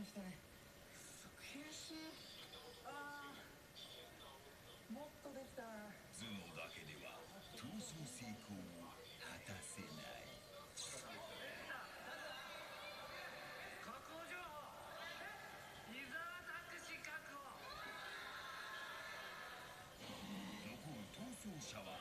きたね。悔しい。ああ、もっとできたな。 頭脳だけでは逃走成功を果たせない。 確保情報。伊沢拓司確保。 残る逃走者は